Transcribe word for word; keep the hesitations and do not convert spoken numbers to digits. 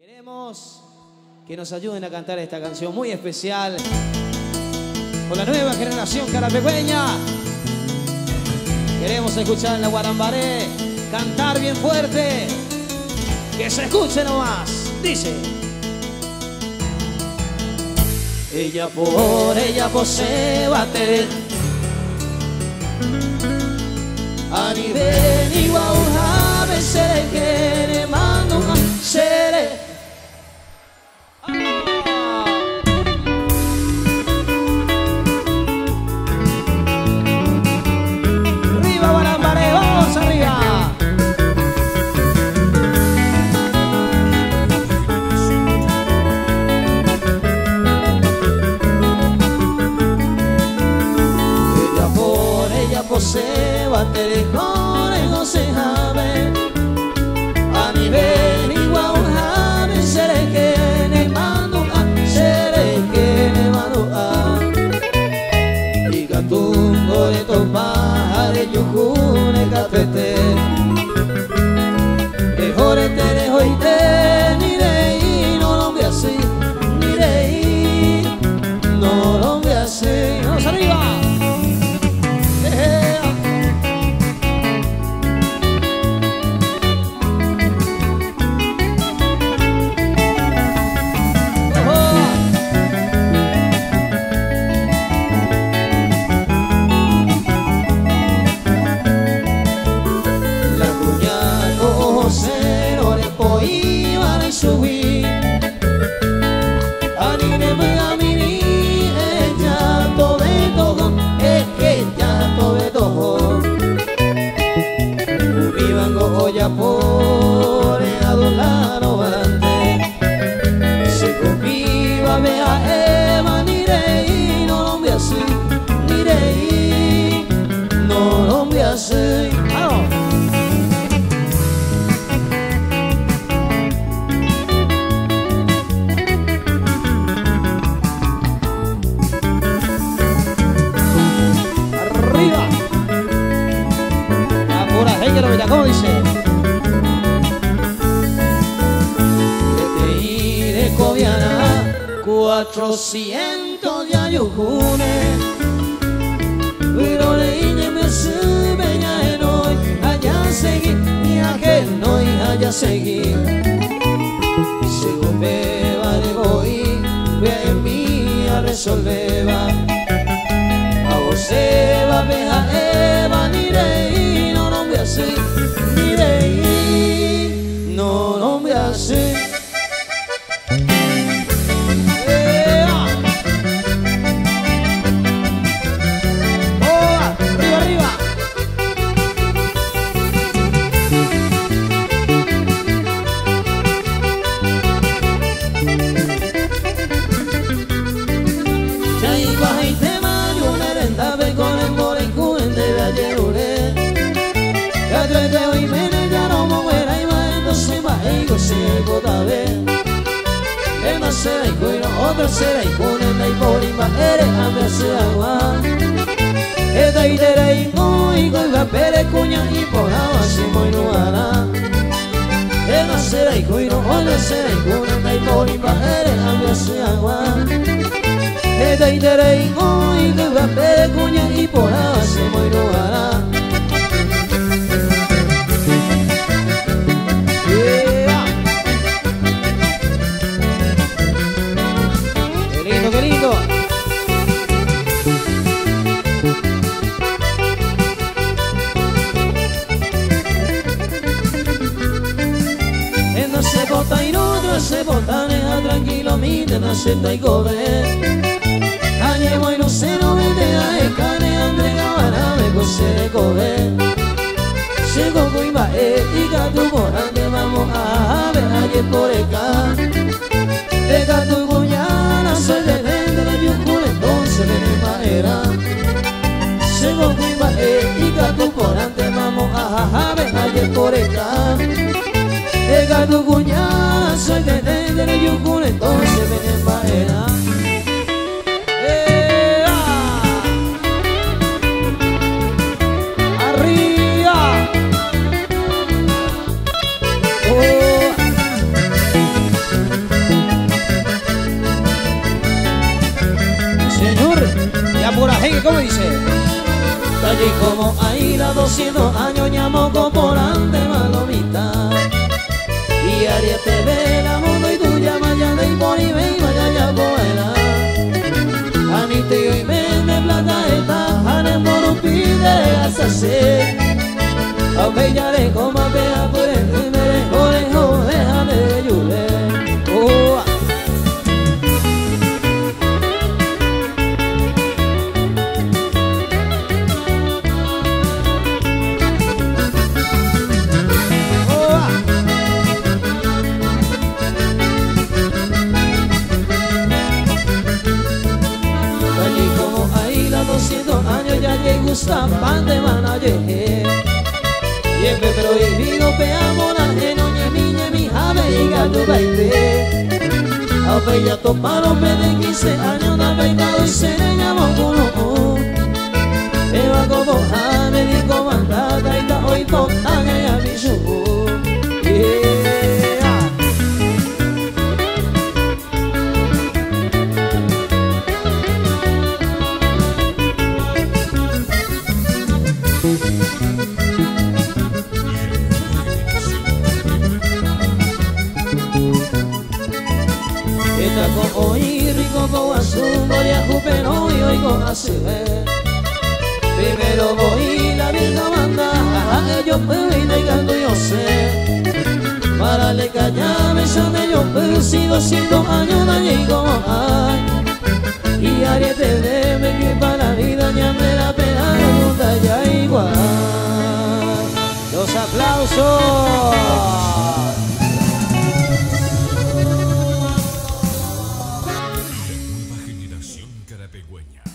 Queremos que nos ayuden a cantar esta canción muy especial por la nueva generación carapecueña. Queremos escuchar en la Guarambaré cantar bien fuerte, que se escuche nomás. Dice: ella por ella posee bater a nivel igual a veces que le mando a ser. Se bater con el no se jame a nivel igual jame seré que le mando a seré que le mando a y catungo de topar de yujune capete de jorete de joite ni de y no lo voy a hacer ni de y no lo voy a hacer. Vamos arriba. Subí a ni me voy a mí ella todo de todo es que ya todo de todo vivan goya por el adulano valante se conviva vea Eva ni rey no lo voy a hacer ni rey no lo voy a hacer. ¿Cómo dice? De Teí de Coviana cuatrocientos de ayujunes pero leí de me sube ya en hoy allá seguí y aquel no y allá seguí según beba de voy ve en mí a resolver a vos Eva veja Eva ni rey no no me hace ni rey no no me hace. Será y cuino, otro será y cuno, y por y eres a verse agua. Esta y tere y no, y con la pere cuña y por agua se muy no hará. Esta será y cuino, otro será y cuno, y por y eres a verse agua. Esta y tere y no, y con la pere cuña y por agua se muy no hará. ¡Qué lindo! En no se bota y no, no se bota, deja tranquilo, mire, no se está y cobre. Añe voy, no se no vende a escane, André Gavana, me cose de cobre. Se coco y bae, y gato morante, vamos a ver, ayer por acá. De gato cuñana, soy de dentro de Yucul, entonces de madera. Se gogo y bae, y gato corante, vamos a ver ayer por acá. De gato cuñana, soy de dentro de Yucul, entonces de madera. ¡Arriba! Oh. ¿cómo dice? Allí como ahí la doscientos años ñamoco por ante malomita. Y ariete de la mundo y tú llamas ya de por y ve y vaya ya buena. A mi tío y me de plata está, a ne morupi de asase. A bella de coma pea por el me orejo déjame de llover. Oh. doscientos años ya llegó esta pan de manaje y en me prohibido peamona en oñe miñe mi jave y gato baile a bella toparon me de quince años na peinado y se le llamó uno me va como jame di comandada y ta hoy montaña y a mi subo yeah. Está con oír rico con azul, voy a jupero y oigo a se ver. Primero voy la virga manda, a ellos puedo y negando yo sé. Para le callar, besame yo puedo, si doscientos años no llego ay. Y ariete de me que para la vida ya me la pena, nunca ya igual. Los aplausos. Generación carapegüeña.